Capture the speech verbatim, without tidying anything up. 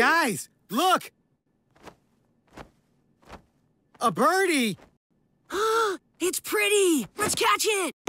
Guys, look! A birdie! It's pretty! Let's catch it!